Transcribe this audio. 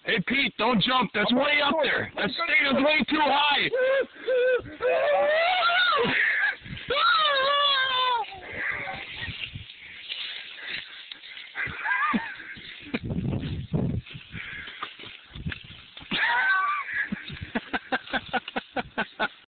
Hey, Pete, don't jump. That's way up there. That stadium's way too high.